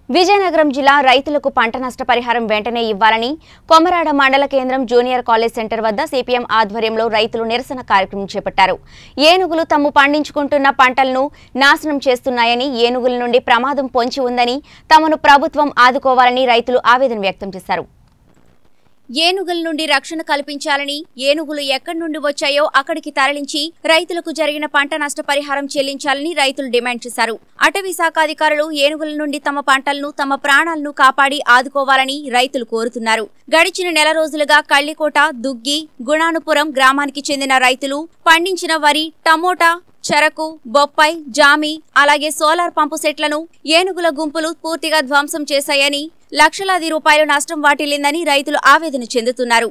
విజయనగరం జిల్లా రైతులకు పంట నష్టపరిహారం వెంటనే ఇవ్వాలని కొమరాడ మండల కేంద్రం జూనియర్ కాలేజ్ సెంటర్ వద్ద సిపిఎం ఆధ్వర్యంలో రైతులు నిరసన కార్యక్రమం చేపట్టారు. ఏనుగులు తాము పండించుకుంటున్న పంటలను నాశనం చేస్తున్నాయని, ఏనుగుల నుండి ప్రమాదం పొంచి ఉందని, తమను ప్రభుత్వం ఆదుకోవాలని రైతులు ఆవేదన వ్యక్తం చేశారు. ఏనుగుల నుండి రక్షణ కల్పించాలని, ఏనుగులు ఎక్కడి నుండి వచ్చాయో అక్కడికి తరలించి రైతులకు జరిగిన పంట నష్టపరిహారం చెల్లించాలని రైతులు డిమాండ్ చేశారు. అటవీ శాఖ అధికారులు ఏనుగుల నుండి తమ పంటలను, తమ ప్రాణాలను కాపాడి ఆదుకోవాలని రైతులు కోరుతున్నారు. గడిచిన నెల రోజులుగా కళ్లికోట, దుగ్గి, గుణానుపురం గ్రామానికి చెందిన రైతులు పండించిన వరి, టమోటా, చెరకు, బొప్పాయి, జామి అలాగే సోలార్ పంపు సెట్లను ఏనుగుల గుంపులు పూర్తిగా ధ్వంసం చేశాయని, లక్షలాది రూపాయలు నష్టం వాటిల్లిందని రైతులు ఆవేదన చెందుతున్నారు.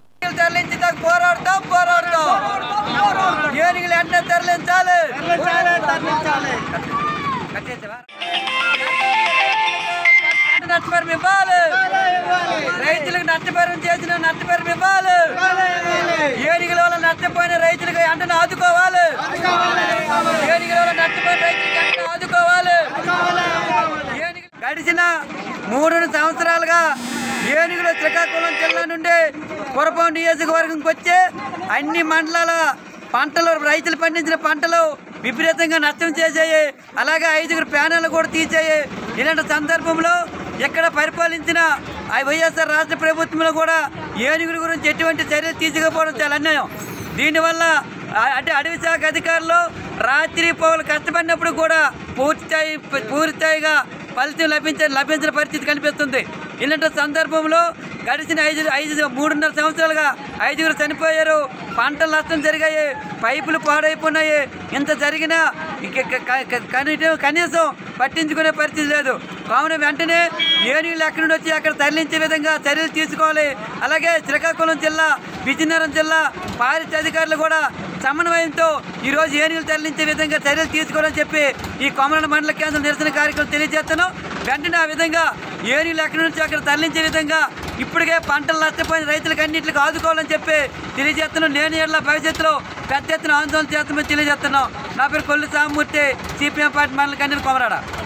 రైతులకు నష్టపరిహారం చేసిన నష్టపరిహారం ఇవ్వాలి. ఏనుగుల వల్ల నష్టపోయిన రైతులకు వెంటనే ఆదుకోవాలి. ఏనుగుల వల్ల నష్టపోయిన రైతులకు వెంటనే ఆదుకోవాలి. గడిచిన 3 సంవత్సరాలుగా ఏనుగులు శ్రీకాకుళం జిల్లా నుండి పురపాం నియోజకవర్గంకి వచ్చి అన్ని మండలాల పంటలు, రైతులు పండించిన పంటలు విపరీతంగా నష్టం చేసాయి. అలాగే 5 ప్యానెలు కూడా తీసేయి. ఇలాంటి సందర్భంలో ఎక్కడ పరిపాలించిన వైఎస్ఆర్ రాష్ట్ర ప్రభుత్వంలో కూడా ఏనుగుల గురించి ఎటువంటి చర్యలు తీసుకోకపోవడం చాలా అన్యాయం. దీనివల్ల అంటే అటవీ శాఖ అధికారులు రాత్రి పౌలు కష్టపడినప్పుడు కూడా పూర్తిస్థాయిగా ఫలితం లభించిన పరిస్థితి కనిపిస్తుంది. ఇలాంటి సందర్భంలో గడిచిన 3.5 సంవత్సరాలుగా 5 చనిపోయారు. పంటలు నష్టం జరిగాయి, పైపులు పాడైపోయినాయి. ఇంత జరిగినా కనీసం పట్టించుకునే పరిస్థితి లేదు. కావున వెంటనే ఏనుగులు ఎక్కడి నుండి వచ్చి అక్కడ తరలించే విధంగా చర్యలు తీసుకోవాలి. అలాగే శ్రీకాకుళం జిల్లా, విజయనగరం జిల్లా పారిశుద్ధ్య అధికారులు కూడా సమన్వయంతో ఈరోజు ఏనుగులు తరలించే విధంగా చర్యలు తీసుకోవాలని చెప్పి ఈ కొమరాడ మండల కేంద్రం నిరసన కార్యక్రమం తెలియజేస్తున్నాం. వెంటనే ఆ విధంగా ఏనుగులు ఎక్కడి నుంచి అక్కడ తరలించే విధంగా ఇప్పటికే పంటలు నష్టపోయిన రైతులకు అన్నింటికి ఆదుకోవాలని చెప్పి తెలియజేస్తున్నాం. లేని ఏళ్ళ భవిష్యత్తులో పెద్ద ఎత్తున ఆందోళన చేస్తామని తెలియజేస్తున్నాం. నా పేరు కొల్లు సామూర్తి, సిపిఎం పార్టీ మండల కేంద్రం కొమరాడ.